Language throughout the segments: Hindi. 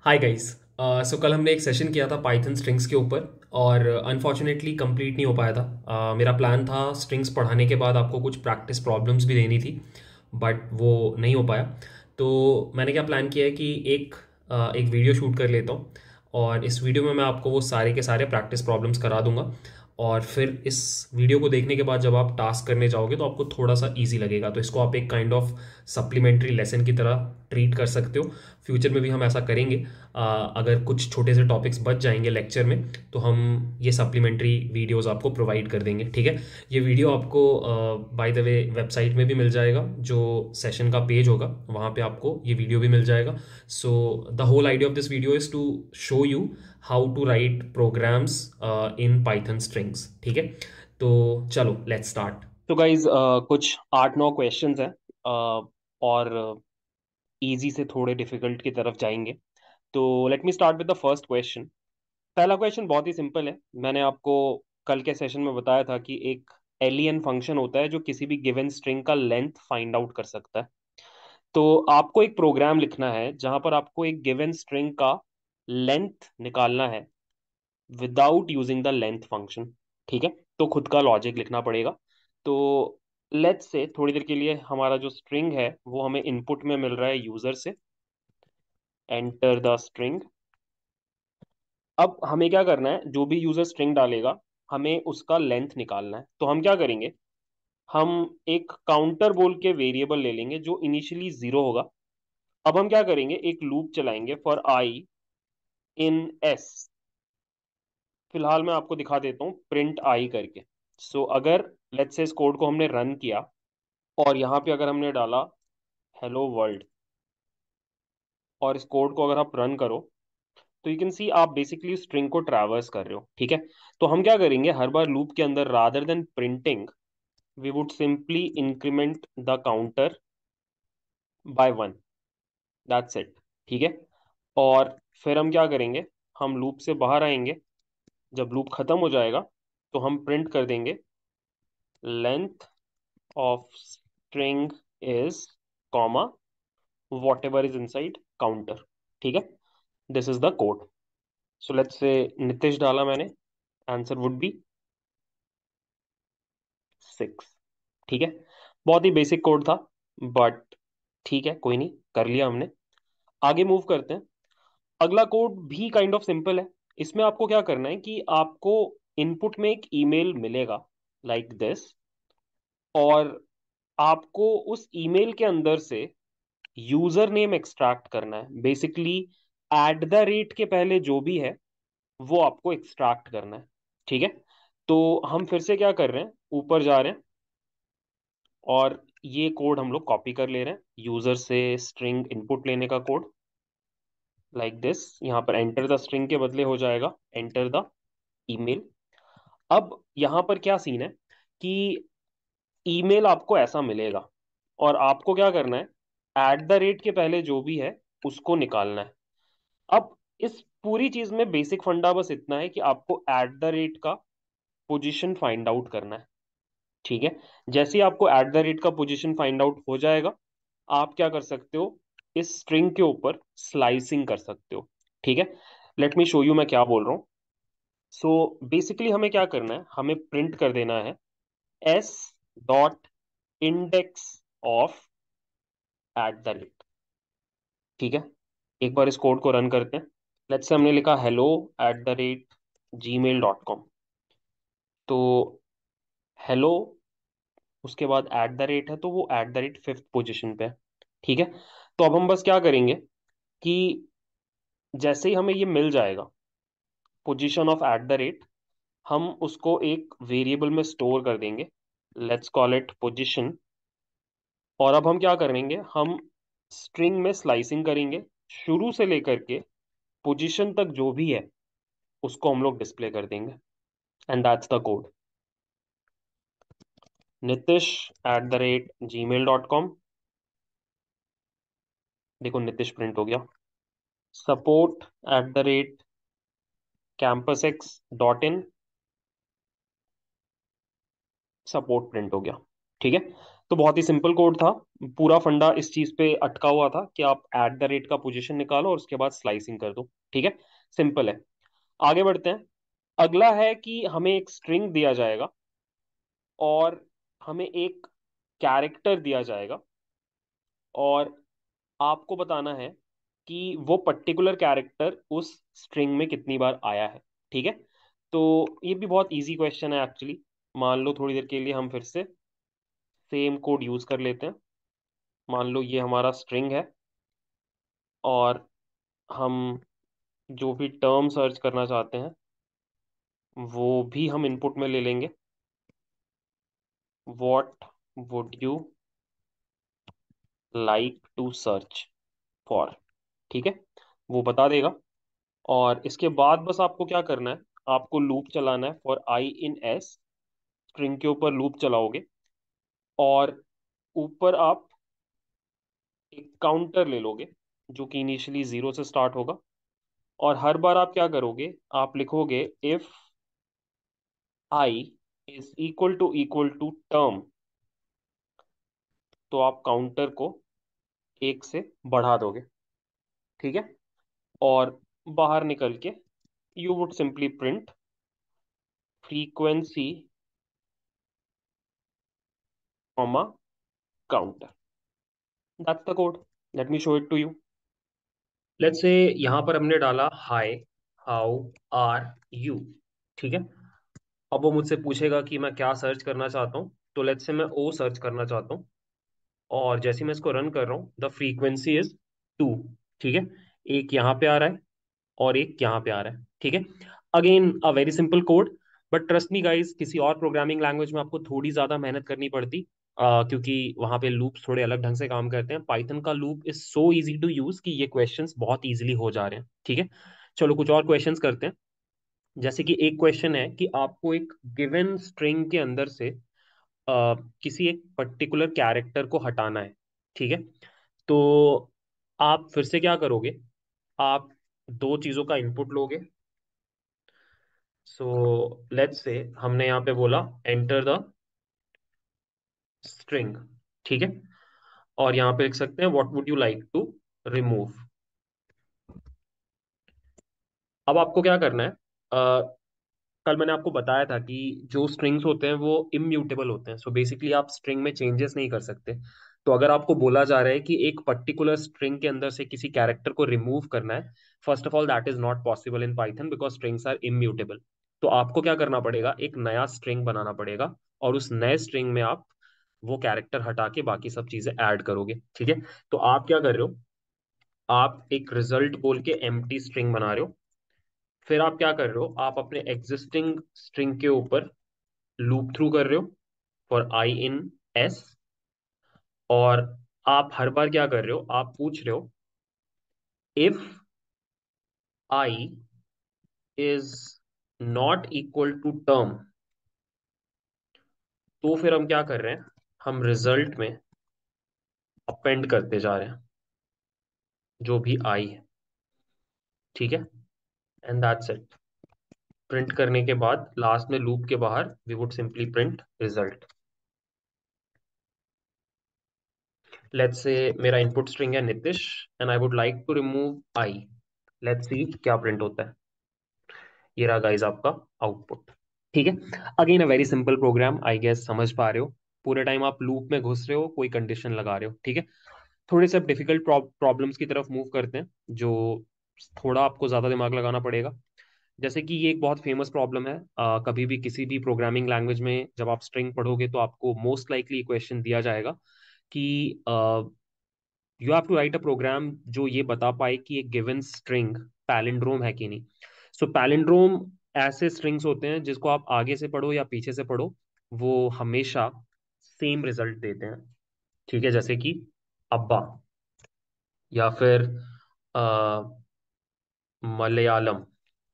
Hi guys. सो कल हमने एक सेशन किया था पाइथन स्ट्रिंग्स के ऊपर और अनफॉर्चुनेटली कंप्लीट नहीं हो पाया था। मेरा प्लान था स्ट्रिंग्स पढ़ाने के बाद आपको कुछ प्रैक्टिस प्रॉब्लम्स भी देनी थी, बट वो नहीं हो पाया। तो मैंने क्या प्लान किया है कि एक वीडियो शूट कर लेता हूँ और इस वीडियो में मैं आपको वो सारे के सारे प्रैक्टिस प्रॉब्लम्स करा दूंगा। और फिर इस वीडियो को देखने के बाद जब आप टास्क करने जाओगे तो आपको थोड़ा सा इजी लगेगा, तो इसको आप एक काइंड ऑफ सप्लीमेंट्री लेसन की तरह ट्रीट कर सकते हो। फ्यूचर में भी हम ऐसा करेंगे। अगर कुछ छोटे से टॉपिक्स बच जाएंगे लेक्चर में तो हम ये सप्लीमेंट्री वीडियोस आपको प्रोवाइड कर देंगे, ठीक है। ये वीडियो आपको बाय द वे वेबसाइट में भी मिल जाएगा, जो सेशन का पेज होगा वहाँ पे आपको ये वीडियो भी मिल जाएगा। So the whole idea of this video is to show you how to write programs in Python strings, ठीक है। तो चलो लेट्स स्टार्ट। तो गाइज कुछ 8-9 क्वेश्चंस हैं, और इजी से थोड़े डिफिकल्ट की तरफ जाएंगे। तो let me start with the first question. पहला क्वेश्चन बहुत ही सिंपल है। मैंने आपको कल के सेशन में बताया था कि एक एलियन फंक्शन होता है जो किसी भी गिवन स्ट्रिंग का लेंथ फाइंड आउट कर सकता है। तो आपको एक प्रोग्राम लिखना है जहां पर आपको एक गिवन स्ट्रिंग का लेंथ निकालना है without using the length function, ठीक है। तो खुद का लॉजिक लिखना पड़ेगा। तो लेट्स से थोड़ी देर के लिए हमारा जो स्ट्रिंग है वो हमें इनपुट में मिल रहा है यूजर से। Enter the string. अब हमें क्या करना है, जो भी यूजर स्ट्रिंग डालेगा हमें उसका लेंथ निकालना है। तो हम क्या करेंगे, हम एक काउंटर बोल के वेरिएबल ले लेंगे जो इनिशियली 0 होगा। अब हम क्या करेंगे, एक लूप चलाएंगे फॉर आई इन एस। फिलहाल मैं आपको दिखा देता हूँ प्रिंट आई करके। अगर लेट्स से इस कोड को हमने रन किया और यहाँ पे अगर हमने डाला हेलो वर्ल्ड, और इस कोड को अगर आप रन करो तो यू कैन सी आप बेसिकली स्ट्रिंग को ट्रैवर्स कर रहे हो, ठीक है। तो हम क्या करेंगे, हर बार लूप के अंदर rather than printing we would simply increment the counter by 1। That's it, ठीक है। और फिर हम क्या करेंगे, हम लूप से बाहर आएंगे। जब लूप खत्म हो जाएगा तो हम प्रिंट कर देंगे length of string is comma whatever is inside counter, ठीक है। This is the code. So let's say Nitish डाला मैंने, आंसर वुड बी 6, ठीक है। बहुत ही बेसिक कोड था, बट ठीक है, कोई नहीं, कर लिया हमने। आगे मूव करते हैं। अगला कोड भी काइंड ऑफ सिंपल है। इसमें आपको क्या करना है कि आपको इनपुट में एक ईमेल मिलेगा लाइक दिस, और आपको उस ईमेल के अंदर से यूजर नेम एक्सट्रैक्ट करना है। बेसिकली एट द रेट के पहले जो भी है वो आपको एक्सट्रैक्ट करना है, ठीक है। तो हम फिर से क्या कर रहे हैं, ऊपर जा रहे हैं और ये कोड हम लोग कॉपी कर ले रहे हैं, यूजर से स्ट्रिंग इनपुट लेने का कोड लाइक दिस। यहाँ पर एंटर द स्ट्रिंग के बदले हो जाएगा एंटर द ईमेल। अब यहाँ पर क्या सीन है कि ईमेल आपको ऐसा मिलेगा और आपको क्या करना है, एट द रेट के पहले जो भी है उसको निकालना है। अब इस पूरी चीज में बेसिक फंडा बस इतना है कि आपको एट द रेट का पोजीशन फाइंड आउट करना है, ठीक है। जैसे ही आपको एट द रेट का पोजीशन फाइंड आउट हो जाएगा, आप क्या कर सकते हो, इस स्ट्रिंग के ऊपर स्लाइसिंग कर सकते हो, ठीक है। लेट मी शो यू मैं क्या बोल रहा हूँ। बेसिकली हमें क्या करना है, हमें प्रिंट कर देना है s dot index of at the rate, ठीक है। एक बार इस कोड को रन करते हैं। लेट्स से हमने लिखा hello eight the rate gmail.com। तो हेलो, उसके बाद एट द रेट है तो वो eight the rate 5th position पे है, ठीक है। तो अब हम बस क्या करेंगे कि जैसे ही हमें ये मिल जाएगा position of at the rate, हम उसको एक वेरिएबल में स्टोर कर देंगे। Let's call it position. और अब हम क्या करेंगे, हम स्ट्रिंग में स्लाइसिंग करेंगे, शुरू से लेकर के पोजीशन तक जो भी है उसको हम लोग डिस्प्ले कर देंगे। And that's the code. nitish@gmail.com। देखो नितिश प्रिंट हो गया। support@campusx.in, सपोर्ट प्रिंट हो गया, ठीक है। तो बहुत ही सिंपल कोड था। पूरा फंडा इस चीज पे अटका हुआ था कि आप एट द रेट का पोजीशन निकालो और उसके बाद स्लाइसिंग कर दो। ठीक है, सिंपल है। आगे बढ़ते हैं। अगला है कि हमें एक स्ट्रिंग दिया जाएगा और हमें एक कैरेक्टर दिया जाएगा, और आपको बताना है कि वो पर्टिकुलर कैरेक्टर उस स्ट्रिंग में कितनी बार आया है। ठीक है, तो ये भी बहुत इजी क्वेश्चन है एक्चुअली। मान लो थोड़ी देर के लिए हम फिर से सेम कोड यूज कर लेते हैं। मान लो ये हमारा स्ट्रिंग है, और हम जो भी टर्म सर्च करना चाहते हैं वो भी हम इनपुट में ले लेंगे। What would you like to search for. ठीक है, वो बता देगा। और इसके बाद बस आपको क्या करना है, आपको लूप चलाना है for i in s. String के ऊपर लूप चलाओगे, और ऊपर आप एक काउंटर ले लोगे जो कि इनिशियली जीरो से स्टार्ट होगा। और हर बार आप क्या करोगे, आप लिखोगे if i is equal to term, तो आप काउंटर को एक से बढ़ा दोगे। ठीक है, और बाहर निकल के you would simply print frequency comma counter. That's the code. Let me show it to you. Let's say यहाँ पर हमने डाला हाय, हाउ आर यू। ठीक है, अब वो मुझसे पूछेगा कि मैं क्या सर्च करना चाहता हूँ। तो लेट्स से मैं ओ सर्च करना चाहता हूँ, और जैसे ही मैं इसको रन कर रहा हूँ द फ्रीक्वेंसी इज 2। ठीक है, एक यहाँ पे आ रहा है और एक यहाँ पे आ रहा है। ठीक है, again a very simple code, but trust me guys, किसी और प्रोग्रामिंग लैंग्वेज में आपको थोड़ी ज्यादा मेहनत करनी पड़ती, क्योंकि वहां पे लूप्स थोड़े अलग ढंग से काम करते हैं। पाइथन का loop is so easy to use कि ये क्वेश्चंस बहुत इजीली हो जा रहे हैं। ठीक है, चलो कुछ और क्वेश्चंस करते हैं। जैसे कि एक क्वेश्चन है कि आपको एक गिवन स्ट्रिंग के अंदर से किसी एक पर्टिकुलर कैरेक्टर को हटाना है। ठीक है, तो आप फिर से क्या करोगे, आप दो चीजों का इनपुट लोगे। सो लेट्स से हमने यहाँ पे बोला एंटर द स्ट्रिंग। ठीक है, और यहाँ पे लिख सकते हैं what would you like to remove. अब आपको क्या करना है, कल मैंने आपको बताया था कि जो स्ट्रिंग्स होते हैं वो इम्यूटेबल होते हैं। सो बेसिकली आप स्ट्रिंग में चेंजेस नहीं कर सकते। तो अगर आपको बोला जा रहा है कि एक पर्टिकुलर स्ट्रिंग के अंदर से किसी कैरेक्टर को रिमूव करना है, first of all that is not possible in Python because strings are immutable. तो आपको क्या करना पड़ेगा, एक नया स्ट्रिंग बनाना पड़ेगा, और उस नए स्ट्रिंग में आप वो कैरेक्टर हटा के बाकी सब चीजें ऐड करोगे। ठीक है, तो आप क्या कर रहे हो, आप एक रिजल्ट बोल के एम्प्टी स्ट्रिंग बना रहे हो। फिर आप क्या कर रहे हो, आप अपने एग्जिस्टिंग स्ट्रिंग के ऊपर लूप थ्रू कर रहे हो फॉर आई इन एस। और आप हर बार क्या कर रहे हो, आप पूछ रहे हो if i is not equal to term, तो फिर हम क्या कर रहे हैं, हम रिजल्ट में अपेंड करते जा रहे हैं जो भी आई है। ठीक है, एंड दैट्स इट। प्रिंट करने के बाद लास्ट में लूप के बाहर we would simply print result. Let's say मेरा इनपुट स्ट्रिंग है Nitish, and I would like to remove i. Let's see क्या प्रिंट होता है। ये रहा गाइस आपका आउटपुट। ठीक है, again a very simple program, I guess समझ पा रहे हो। पूरे टाइम आप लूप में घुस रहे हो, कोई कंडीशन लगा रहे हो। ठीक है, थोड़े से डिफिकल्ट प्रॉब्लम्स की तरफ मूव करते हैं, जो थोड़ा आपको ज्यादा दिमाग लगाना पड़ेगा। जैसे कि ये एक बहुत फेमस प्रॉब्लम है, कभी भी किसी भी प्रोग्रामिंग लैंग्वेज में जब आप स्ट्रिंग पढ़ोगे तो आपको मोस्ट लाइकली क्वेश्चन दिया जाएगा कि you have to write a program जो ये बता पाए कि एक गिवन स्ट्रिंग पैलिंड्रोम है कि नहीं। सो पैलिंड्रोम ऐसे स्ट्रिंग्स होते हैं जिसको आप आगे से पढ़ो या पीछे से पढ़ो, वो हमेशा सेम रिजल्ट देते हैं। ठीक है, जैसे कि अब्बा, या फिर अ, मलयालम।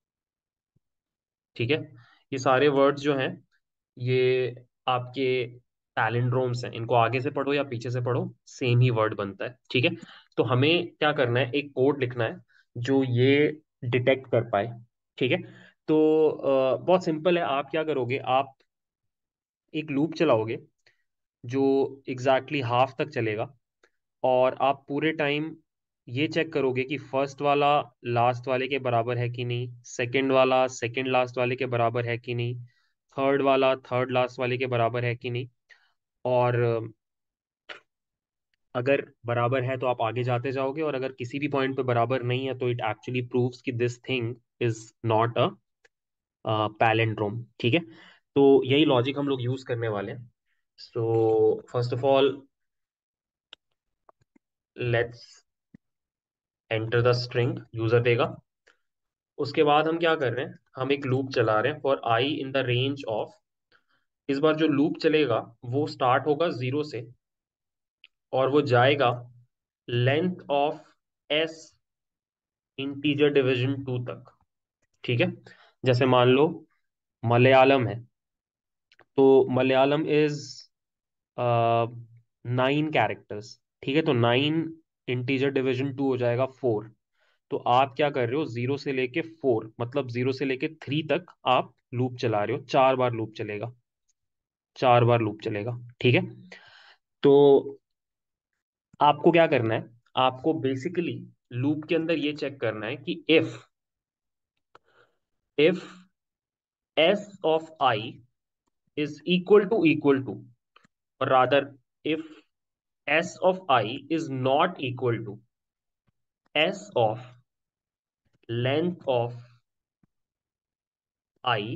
ठीक है, ये सारे वर्ड्स जो हैं ये आपके पैलिंड्रोम्स हैं, इनको आगे से पढ़ो या पीछे से पढ़ो सेम ही वर्ड बनता है। ठीक है, तो हमें क्या करना है, एक कोड लिखना है जो ये डिटेक्ट कर पाए। ठीक है, तो बहुत सिंपल है। आप क्या करोगे, आप एक लूप चलाओगे जो एग्जैक्टली हाफ तक चलेगा, और आप पूरे टाइम ये चेक करोगे कि फर्स्ट वाला लास्ट वाले के बराबर है कि नहीं, सेकंड वाला सेकंड लास्ट वाले के बराबर है कि नहीं, थर्ड वाला थर्ड लास्ट वाले के बराबर है कि नहीं। और अगर बराबर है तो आप आगे जाते जाओगे, और अगर किसी भी पॉइंट पे बराबर नहीं है तो इट एक्चुअली प्रूव्स कि this thing is not a palindrome. ठीक है, तो यही लॉजिक हम लोग यूज करने वाले हैं। So first of all let's enter the string user देगा। उसके बाद हम क्या कर रहे हैं, हम एक लूप चला रहे हैं for i in the range of. इस बार जो लूप चलेगा वो स्टार्ट होगा 0 से, और वो जाएगा length of s integer division 2 तक। ठीक है, जैसे मान लो मलयालम है, तो मलयालम इज 9 कैरेक्टर्स। ठीक है, तो 9 इंटीजर डिवीजन 2 हो जाएगा 4। तो आप क्या कर रहे हो, 0 से लेके 4, मतलब 0 से लेके 3 तक आप लूप चला रहे हो, 4 बार लूप चलेगा, 4 बार लूप चलेगा। ठीक है, तो आपको क्या करना है, आपको बेसिकली लूप के अंदर ये चेक करना है कि if s of i is equal to, और rather if s of i is not equal to s of length of i,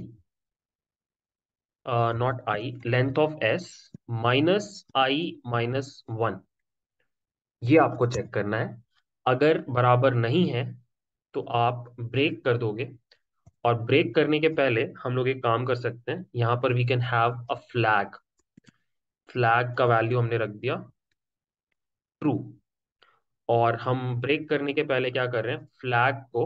not i, length of s minus i minus 1, ये आपको चेक करना है। अगर बराबर नहीं है तो आप ब्रेक कर दोगे, और ब्रेक करने के पहले हम लोग एक काम कर सकते हैं, यहां पर we can have a flag. Flag का वैल्यू हमने रख दिया ट्रू, और हम ब्रेक करने के पहले क्या कर रहे हैं, फ्लैग को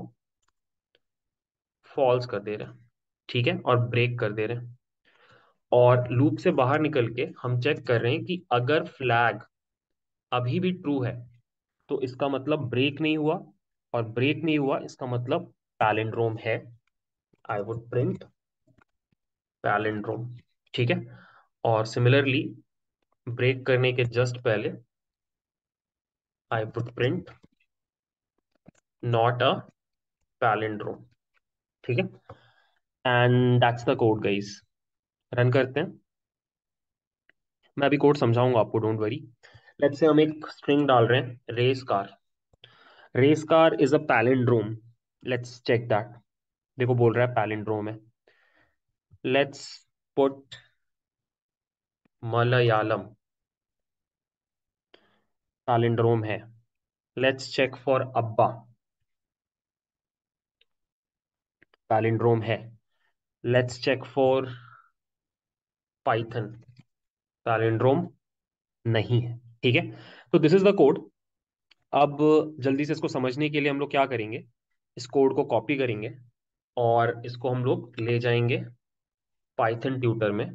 फॉल्स कर दे रहे हैं। ठीक है, और ब्रेक कर दे रहे हैं, और लूप से बाहर निकल के हम चेक कर रहे हैं कि अगर फ्लैग अभी भी ट्रू है तो इसका मतलब ब्रेक नहीं हुआ, और ब्रेक नहीं हुआ इसका मतलब पैलिंड्रोम है। I would print palindrome. ठीक है, और सिमिलरली ब्रेक करने के जस्ट पहले I would print not a palindrome. ठीक है, and that's the code guys. Run करते हैं, मैं अभी कोड समझाऊंगा आपको, डोंट वरी। लेट्स से हम एक स्ट्रिंग डाल रहे हैं race car. Race car is a palindrome, let's check that. देखो बोल रहा है पैलिंड्रोम है। लेट्स पुट मलयालम, पैलिंड्रोम है। Let's check for abba, palindrome है। Let's check for Python, palindrome नहीं है। ठीक है, तो दिस इज द कोड। अब जल्दी से इसको समझने के लिए हम लोग क्या करेंगे, इस कोड को कॉपी करेंगे, और इसको हम लोग ले जाएंगे पाइथन ट्यूटर में,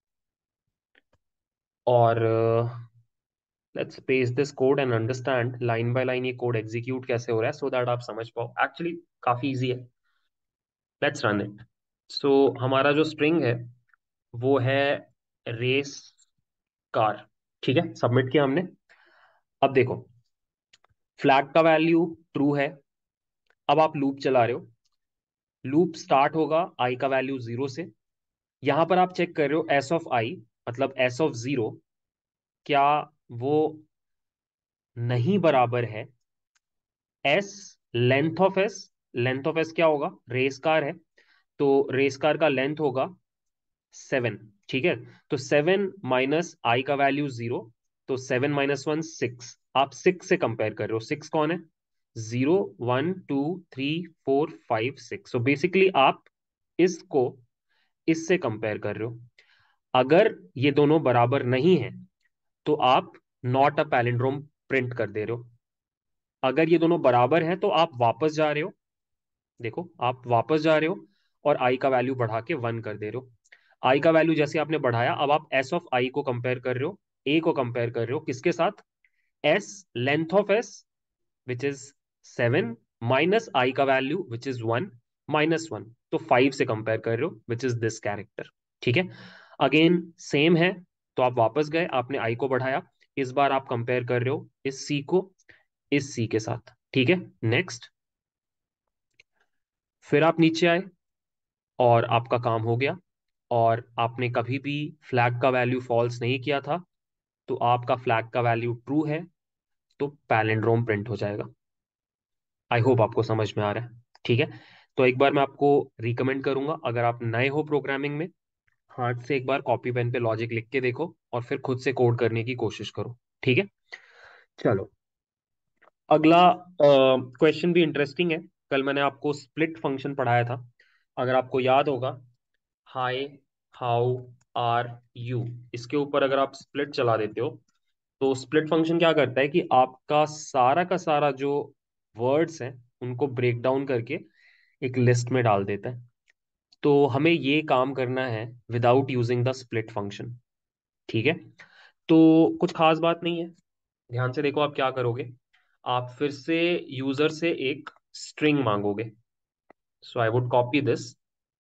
और let's paste this code and understand line by line ये कोड एग्जीक्यूट कैसे हो रहा है, सो दैट आप समझ पाओ। एक्चुअली काफी इजी है। Let's run it. सो हमारा जो स्ट्रिंग है वो है रेस कार। ठीक है, सबमिट किया हमने। अब देखो, फ्लैग का वैल्यू ट्रू है। अब आप लूप चला रहे हो, लूप स्टार्ट होगा आई का वैल्यू 0 से। यहां पर आप चेक कर रहे हो एस ऑफ आई, मतलब एस ऑफ 0, क्या वो नहीं बराबर है s length of s. Length of s क्या होगा, रेस कार है, तो रेस कार का लेंथ होगा 7। ठीक है, तो 7 - आई का वैल्यू 0, तो 7 - 1 6। आप 6 से कंपेयर कर रहे हो, 6 कौन है, 0 1 2 3 4 5 6। सो बेसिकली आप इसको इससे कंपेयर कर रहे हो। अगर ये दोनों बराबर नहीं है तो आप नॉट अ पैलिंड्रोम प्रिंट कर दे रहे हो। अगर ये दोनों बराबर हैं तो आप वापस जा रहे हो, देखो आप वापस जा रहे हो, और आई का वैल्यू बढ़ा के 1 कर दे रहे हो। आई का वैल्यू जैसे आपने बढ़ाया, अब आप एस ऑफ आई को कंपेयर कर रहे हो, ए को कंपेयर कर रहे हो किसके साथ, s length of s which is 7 minus i का वैल्यू विच इज 1 -1, तो 5 से कंपेयर कर रहे हो विच इज दिस कैरेक्टर। ठीक है, अगेन सेम है, तो आप वापस गए, आपने आई को बढ़ाया। इस बार आप कंपेयर कर रहे हो इस सी को इस सी के साथ, ठीक है। नेक्स्ट, फिर आप नीचे आए और आपका काम हो गया, और आपने कभी भी फ्लैग का वैल्यू फॉल्स नहीं किया था, तो आपका फ्लैग का वैल्यू ट्रू है, तो पैलिंड्रोम प्रिंट हो जाएगा। आई होप आपको समझ में आ रहा है, ठीक है। तो एक बार मैं आपको रिकमेंड करूंगा, अगर आप नए हो प्रोग्रामिंग में, हार्ट से एक बार कॉपी पेन पे लॉजिक लिख के देखो और फिर खुद से कोड करने की कोशिश करो, ठीक है। चलो, अगला क्वेश्चन भी इंटरेस्टिंग है। कल मैंने आपको स्प्लिट फंक्शन पढ़ाया था, अगर आपको याद होगा। हाय, हाउ आर यू, इसके ऊपर अगर आप स्प्लिट चला देते हो, तो स्प्लिट फंक्शन क्या करता है कि आपका सारा का सारा जो वर्ड्स हैं उनको ब्रेक डाउन करके एक लिस्ट में डाल देता है। तो हमें ये काम करना है without using the split function, ठीक है। तो कुछ खास बात नहीं है, ध्यान से देखो आप क्या करोगे। आप फिर से यूजर से एक स्ट्रिंग मांगोगे। So I would copy this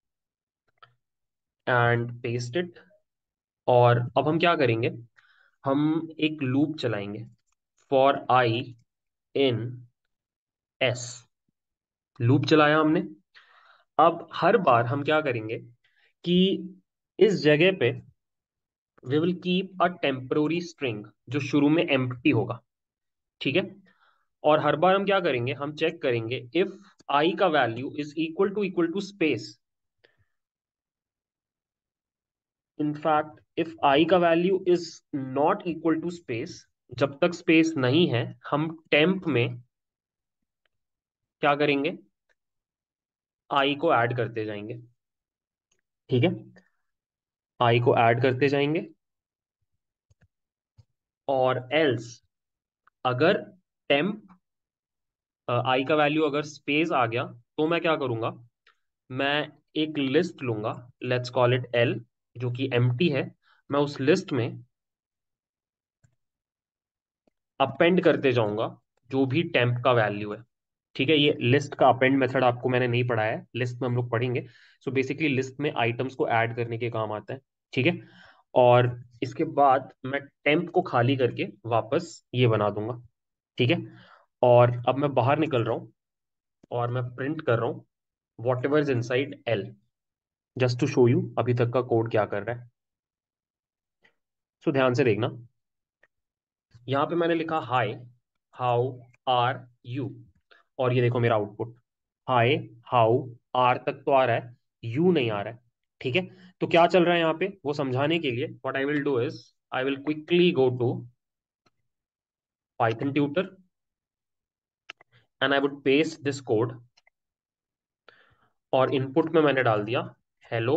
and paste it. और अब हम क्या करेंगे, हम एक लूप चलाएंगे, for i in s. Loop चलाया हमने। अब हर बार हम क्या करेंगे कि इस जगह पे we will keep a temporary string जो शुरू में एम्प्टी होगा, ठीक है। और हर बार हम क्या करेंगे, हम चेक करेंगे इफ आई का value is equal to space. In fact if i का value is not equal to space, जब तक स्पेस नहीं है, हम टेम्प में क्या करेंगे, आई को ऐड करते जाएंगे, ठीक है। आई को ऐड करते जाएंगे, और एल्स अगर टेम्प आई का वैल्यू अगर स्पेस आ गया, तो मैं क्या करूंगा, मैं एक लिस्ट लूंगा, लेट्स कॉल इट एल, जो कि एम्प्टी है। मैं उस लिस्ट में अपेंड करते जाऊंगा जो भी टेम्प का वैल्यू है, ठीक है। ये लिस्ट का अपेंड मेथड आपको मैंने नहीं पढ़ाया है, लिस्ट में हम लोग पढ़ेंगे। सो बेसिकली लिस्ट में आइटम्स को ऐड करने के काम आता है, ठीक है। और इसके बाद मैं टेम्प को खाली करके वापस ये बना दूंगा, ठीक है। और अब मैं बाहर निकल रहा हूँ और मैं प्रिंट कर रहा हूँ whatever is inside l, just to show you अभी तक का कोड क्या कर रहा है। सो ध्यान से देखना, यहां पे मैंने लिखा हाय, हाउ आर यू, और ये देखो मेरा आउटपुट, हाय, हाउ, आर तक तो आ रहा है, यू नहीं आ रहा है, ठीक है। तो क्या चल रहा है यहाँ पे वो समझाने के लिए what I will do is I will quickly go to Python tutor and I would paste this code, और इनपुट में मैंने डाल दिया हेलो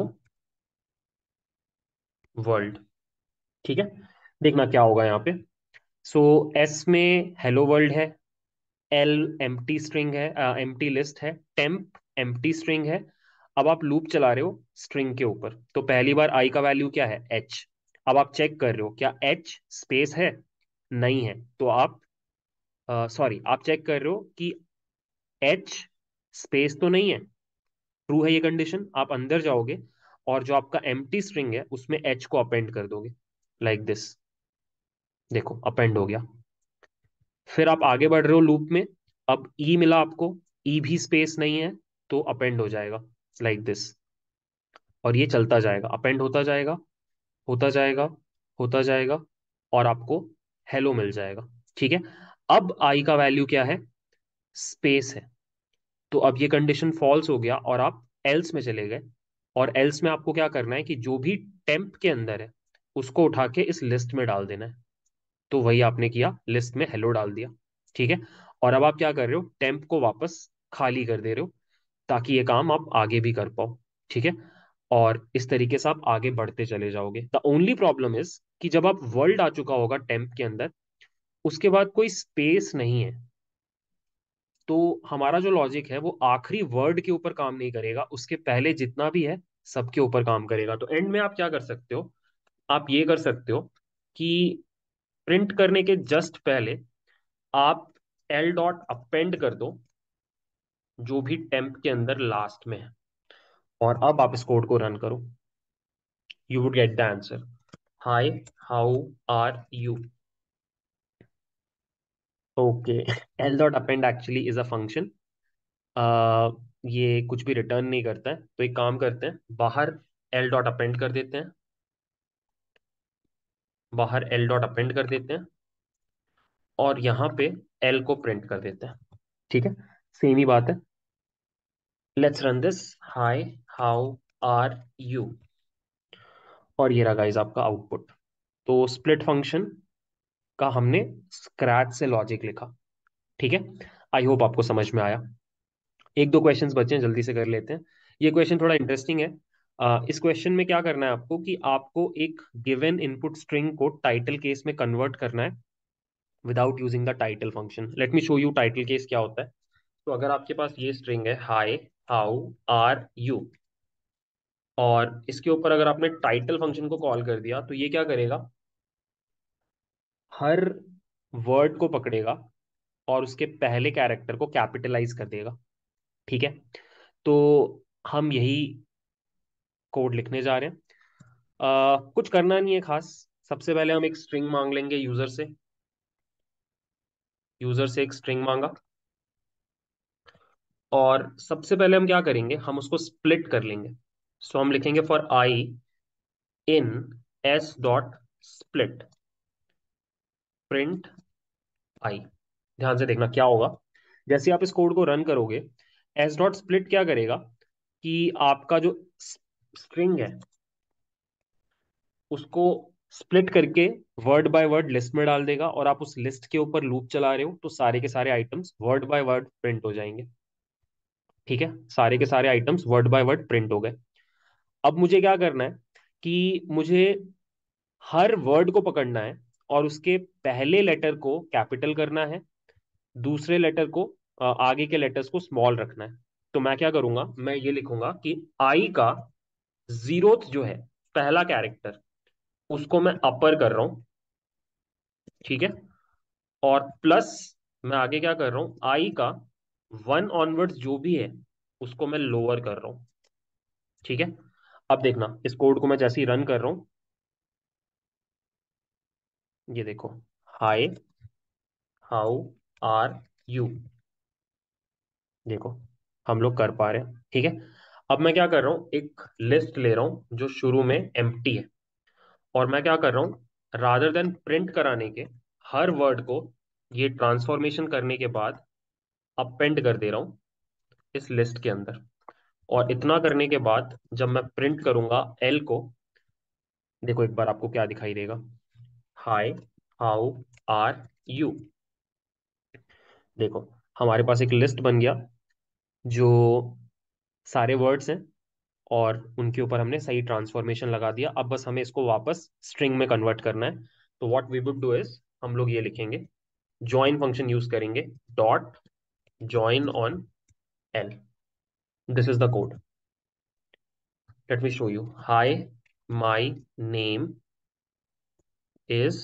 वर्ल्ड, ठीक है। देखना क्या होगा यहाँ पे। सो एस में हेलो वर्ल्ड है, एल एम्प्टी स्ट्रिंग है, एम्प्टी लिस्ट है, टेम्प एम्प्टी स्ट्रिंग है। अब आप लूप चला रहे हो स्ट्रिंग के ऊपर, तो पहली बार आई का वैल्यू क्या है, एच। अब आप चेक कर रहे हो क्या एच स्पेस है, नहीं है, तो आप सॉरी, आप चेक कर रहे हो कि एच स्पेस तो नहीं है, ट्रू है ये कंडीशन। आप अंदर जाओगे और जो आपका एम्प्टी स्ट्रिंग है उसमें एच को अपेंड कर दोगे, लाइक दिस। देखो अपेंड हो गया। फिर आप आगे बढ़ रहे हो लूप में, अब ई मिला आपको, ई भी स्पेस नहीं है, तो अपेंड हो जाएगा लाइक दिस। और ये चलता जाएगा, अपेंड होता जाएगा, होता जाएगा, होता जाएगा, और आपको हेलो मिल जाएगा, ठीक है। अब आई का वैल्यू क्या है, स्पेस है, तो अब ये कंडीशन फॉल्स हो गया और आप एल्स में चले गए। और एल्स में आपको क्या करना है कि जो भी टेम्प के अंदर है उसको उठा के इस लिस्ट में डाल देना है। तो वही आपने किया, लिस्ट में हेलो डाल दिया, ठीक है। और अब आप क्या कर रहे हो, टेम्प को वापस खाली कर दे रहे हो, ताकि ये काम आप आगे भी कर पाओ, ठीक है। और इस तरीके से आप आगे बढ़ते चले जाओगे। द ओनली प्रॉब्लम इज कि जब आप वर्ल्ड आ चुका होगा टेम्प के अंदर, उसके बाद कोई स्पेस नहीं है, तो हमारा जो लॉजिक है वो आखिरी वर्ड के ऊपर काम नहीं करेगा, उसके पहले जितना भी है सबके ऊपर काम करेगा। तो एंड में आप क्या कर सकते हो, आप ये कर सकते हो कि प्रिंट करने के जस्ट पहले आप एल डॉट अपेंड कर दो जो भी टेम्प के अंदर लास्ट में है, और अब आप इस कोड को रन करो, you would get the answer. Hi, how are you. Okay. L dot append actually is a function. ये कुछ भी रिटर्न नहीं करता है, तो एक काम करते हैं, बाहर एल डॉट अपेंड कर देते हैं। बाहर एल डॉट अपेंड कर देते हैं और यहाँ पे एल को प्रिंट कर देते हैं। ठीक है, सेम ही बात है। Let's run this. Hi, how are you. और ये रहा गाइस आपका आउटपुट। तो स्प्लिट फंक्शन का हमने स्क्रैच से लॉजिक लिखा। ठीक है, आई होप आपको समझ में आया। एक दो क्वेश्चंस बचे हैं, जल्दी से कर लेते हैं। ये क्वेश्चन थोड़ा इंटरेस्टिंग है। इस क्वेश्चन में क्या करना है आपको कि आपको एक गिवन इनपुट स्ट्रिंग को टाइटल केस में कन्वर्ट करना है without using the title function. Let me show you title case क्या होता है। तो अगर आपके पास ये स्ट्रिंग है, हाय, हाउ आर यू, और इसके ऊपर अगर आपने टाइटल फंक्शन को कॉल कर दिया, तो ये क्या करेगा, हर वर्ड को पकड़ेगा और उसके पहले कैरेक्टर को कैपिटलाइज कर देगा। ठीक है, तो हम यही कोड लिखने जा रहे हैं। कुछ करना नहीं है खास। सबसे पहले हम एक स्ट्रिंग मांग लेंगे यूजर से। यूजर से एक स्ट्रिंग मांगा, और सबसे पहले हम क्या करेंगे, हम उसको स्प्लिट कर लेंगे। सो हम लिखेंगे for i in s dot split print i. ध्यान से देखना क्या होगा। जैसे आप इस कोड को रन करोगे, एस डॉट स्प्लिट क्या करेगा कि आपका जो स्ट्रिंग है उसको स्प्लिट करके वर्ड बाय वर्ड लिस्ट में डाल देगा, और आप उस लिस्ट के ऊपर लूप चला रहे हो तो सारे के सारे items word by word print हो जाएंगे। ठीक है, सारे के सारे items word by word print हो गए। अब मुझे क्या करना है कि मुझे हर वर्ड को पकड़ना है और उसके पहले लेटर को कैपिटल करना है, दूसरे लेटर को आगे के लेटर्स को स्मॉल रखना है। तो मैं क्या करूंगा, मैं ये लिखूंगा कि आई का जीरोथ जो है, पहला कैरेक्टर, उसको मैं अपर कर रहा हूं। ठीक है, और प्लस मैं आगे क्या कर रहा हूं, आई का वन ऑनवर्ड्स जो भी है उसको मैं लोअर कर रहा हूं। ठीक है, अब देखना इस कोड को मैं जैसे ही रन कर रहा हूं, ये देखो, हाय, हाउ आर यू। देखो, हम लोग कर पा रहे हैं। ठीक है, अब मैं क्या कर रहा हूं, एक लिस्ट ले रहा हूं जो शुरू में एम्प्टी है, और मैं क्या कर रहा हूं, रादर देन प्रिंट कराने के हर वर्ड को, ये ट्रांसफॉर्मेशन करने के बाद अपेंड कर दे रहा हूं इस लिस्ट के अंदर। और इतना करने के बाद जब मैं प्रिंट करूंगा एल को, देखो एक बार आपको क्या दिखाई देगा, हाय, हाउ आर यू। देखो, हमारे पास एक लिस्ट बन गया जो सारे वर्ड्स हैं, और उनके ऊपर हमने सही ट्रांसफॉर्मेशन लगा दिया। अब बस हमें इसको वापस स्ट्रिंग में कन्वर्ट करना है। तो what we would do is, हम लोग ये लिखेंगे, जॉइन फंक्शन यूज करेंगे, dot join on l. This is the code. Let me show you. Hi, my name is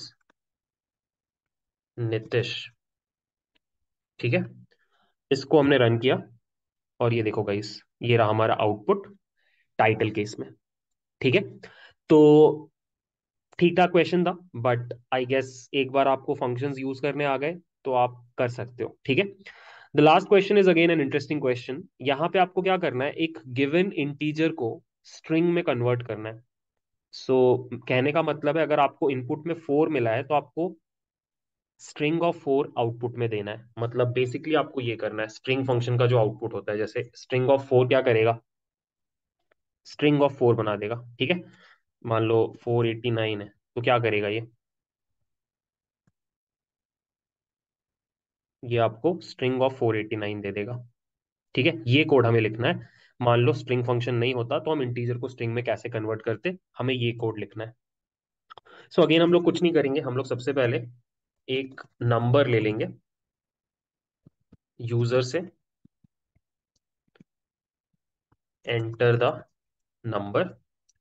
Nitish. ठीक है, इसको हमने रन किया, और ये देखो गाइस, ये रहा हमारा आउटपुट टाइटल केस में। ठीक है, तो ठीक ठाक क्वेश्चन था, बट आई गेस एक बार आपको फंक्शंस यूज करने आ गए तो आप कर सकते हो। ठीक है, the last question is again an interesting question. यहाँ पे आपको क्या करना है, एक गिवन इंटीजर को स्ट्रिंग में कन्वर्ट करना है। कहने का मतलब है, अगर आपको इनपुट में 4 मिला है तो आपको स्ट्रिंग ऑफ 4 आउटपुट में देना है। मतलब बेसिकली आपको ये करना है, स्ट्रिंग फंक्शन का जो आउटपुट होता है, जैसे स्ट्रिंग ऑफ 4 क्या करेगा, स्ट्रिंग ऑफ 4 बना देगा। ठीक है, मान लो 489 है, तो क्या करेगा ये आपको स्ट्रिंग ऑफ 489 दे देगा। ठीक है, ये कोड हमें लिखना है। मान लो स्ट्रिंग फंक्शन नहीं होता तो हम इंटीजर को स्ट्रिंग में कैसे कन्वर्ट करते, हमें ये कोड लिखना है। सो अगेन हम लोग कुछ नहीं करेंगे, हम लोग सबसे पहले एक नंबर ले लेंगे यूजर से, एंटर द नंबर।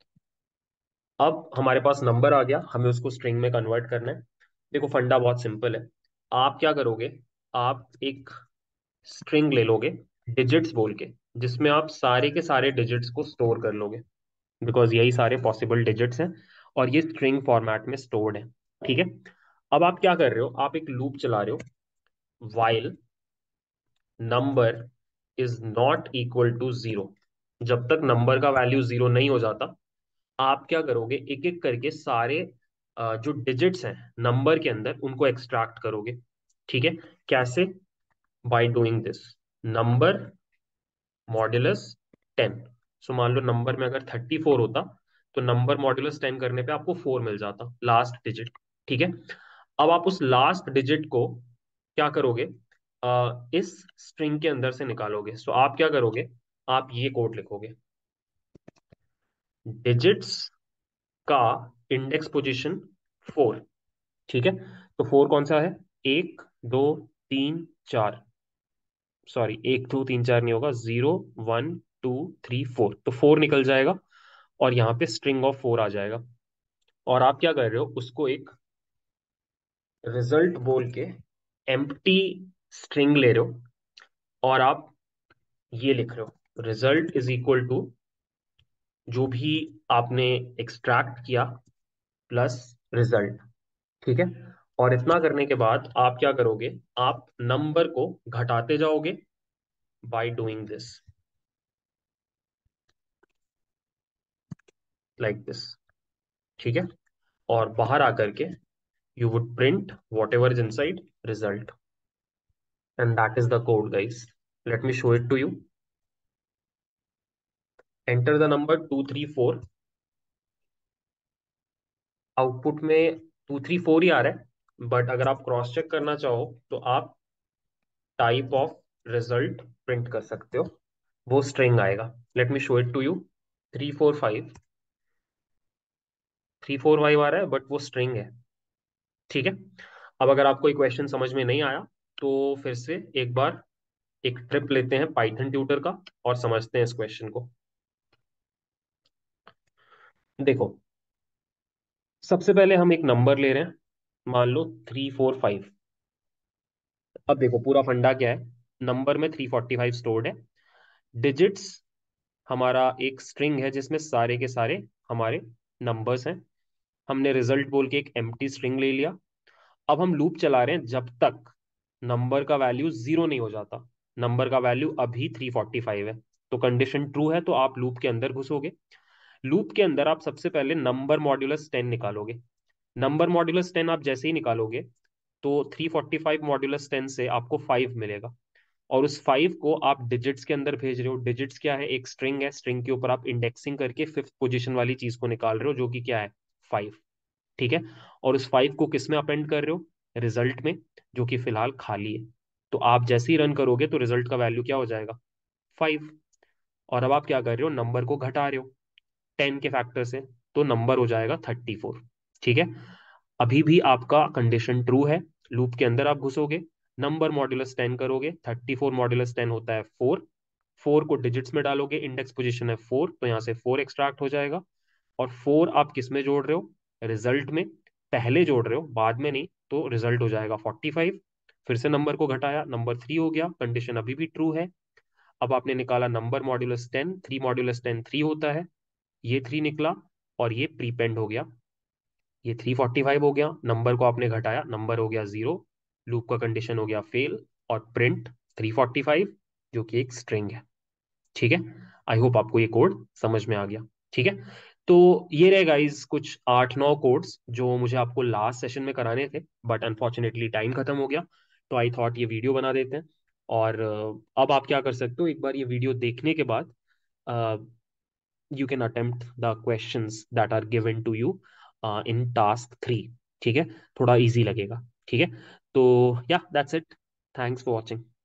अब हमारे पास नंबर आ गया, हमें उसको स्ट्रिंग में कन्वर्ट करना है। देखो फंडा बहुत सिंपल है। आप क्या करोगे, आप एक स्ट्रिंग ले लोगे डिजिट्स बोल के, जिसमें आप सारे के सारे डिजिट्स को स्टोर कर लोगे, बिकॉज यही सारे पॉसिबल डिजिट्स हैं। और ये स्ट्रिंग फॉर्मेट में स्टोर्ड है। ठीक है, अब आप क्या कर रहे हो, आप एक लूप चला रहे हो, while number is not equal to zero. जब तक नंबर का वैल्यू जीरो नहीं हो जाता, आप क्या करोगे, एक एक करके सारे जो डिजिट्स हैं नंबर के अंदर उनको एक्सट्रैक्ट करोगे। ठीक है, कैसे? By doing this, number modulus 10। So मान लो नंबर में अगर 34 होता, तो नंबर मॉड्यूलस 10 करने पे आपको 4 मिल जाता, लास्ट डिजिट। ठीक है, अब आप उस लास्ट डिजिट को क्या करोगे, इस स्ट्रिंग के अंदर से निकालोगे। सो आप क्या करोगे, आप ये कोड लिखोगे, डिजिट्स का इंडेक्स पोजीशन 4। ठीक है, तो 4 कौन सा है, 1 2 3 4, सॉरी 1 2 3 4 नहीं होगा, 0 1 2 3 4, तो 4 निकल जाएगा और यहाँ पे स्ट्रिंग ऑफ 4 आ जाएगा। और आप क्या कर रहे हो, उसको एक रिजल्ट बोल के एम्प्टी स्ट्रिंग ले रहे हो, और आप ये लिख रहे हो, रिजल्ट इज इक्वल टू जो भी आपने एक्सट्रैक्ट किया प्लस रिजल्ट। ठीक है, और इतना करने के बाद आप क्या करोगे, आप नंबर को घटाते जाओगे by doing this, like this. ठीक है, और बाहर आकर के you would print whatever is inside result, and that is the code, guys. Let me show it to you. Enter the number 234, output में 234 ही आ रहा है, बट अगर आप क्रॉस चेक करना चाहो तो आप टाइप ऑफ रिजल्ट प्रिंट कर सकते हो, वो स्ट्रिंग आएगा। Let me show it to you, 345, 345 आ रहा है, बट वो स्ट्रिंग है। ठीक है, अब अगर आपको एक क्वेश्चन समझ में नहीं आया, तो फिर से एक बार एक ट्रिप लेते हैं पाइथन ट्यूटर का और समझते हैं इस क्वेश्चन को। देखो, सबसे पहले हम एक नंबर ले रहे हैं, मान लो 345। अब देखो पूरा फंडा क्या है, नंबर में 345 स्टोर्ड है, डिजिट्स हमारा एक स्ट्रिंग है जिसमें सारे के सारे हमारे नंबर्स हैं। हमने रिजल्ट बोल के एक एम्प्टी स्ट्रिंग ले लिया। अब हम लूप चला रहे हैं जब तक नंबर का वैल्यू जीरो नहीं हो जाता। नंबर का वैल्यू अभी 345 है, तो कंडीशन ट्रू है, तो आप लूप के अंदर घुसोगे। लूप के अंदर आप सबसे पहले नंबर मॉड्यूलस 10 निकालोगे। नंबर मॉड्यूलस 10 आप जैसे ही निकालोगे, तो 345 मॉड्यूलस 10 से आपको 5 मिलेगा, और उस 5 को आप डिजिट्स के अंदर भेज रहे हो। डिजिट्स क्या है, एक स्ट्रिंग है, स्ट्रिंग के ऊपर आप इंडेक्सिंग करके फिफ्थ पोजीशन वाली चीज को निकाल रहे हो, जो कि क्या है, 5। ठीक है, और उस 5 को किस में अपेंड कर रहे हो, रिजल्ट में, जो कि फिलहाल खाली है। तो आप जैसे ही रन करोगे तो रिजल्ट का वैल्यू क्या हो जाएगा, 5। और अब आप क्या कर रहे हो, नंबर को घटा रहे हो 10 के फैक्टर से, तो नंबर हो जाएगा 34। ठीक है, अभी भी आपका कंडीशन ट्रू है। लूप के अंदर आप घुसोगे, नंबर मॉड्यूलस 10 करोगे, 34 मॉड्यूलस 10 होता है 4। 4 को डिजिट्स में डालोगे, इंडेक्स पोजीशन है 4, तो यहाँ से 4 एक्सट्रैक्ट हो जाएगा। और 4 आप किस में जोड़ रहे हो, रिजल्ट में। पहले जोड़ रहे हो, बाद में नहीं, तो रिजल्ट हो जाएगा 45। फिर से नंबर को घटाया, नंबर 3 हो गया, कंडीशन अभी भी ट्रू है। अब आपने निकाला नंबर मॉड्यूलस 10, 3 मॉड्यूलस 10 3 होता है, ये 3 निकला, और ये प्रीपेंड हो गया, ये 345 हो गया। नंबर को आपने घटाया, नंबर हो गया 0, लूप का कंडीशन हो गया फेल, और प्रिंट 345, जो कि एक स्ट्रिंग है। ठीक है, आई होप आपको ये कोड समझ में आ गया। ठीक है, तो ये रहे गाइस कुछ 8 9 कोड्स जो मुझे आपको लास्ट सेशन में कराने थे, बट अनफॉर्चुनेटली टाइम खत्म हो गया, तो आई थॉट ये वीडियो बना देते हैं। और अब आप क्या कर सकते हो, एक बार ये वीडियो देखने के बाद you can attempt the questions that are given to you in task 3। ठीक है, थोड़ा इजी लगेगा। ठीक है, तो या that's it, thanks for watching.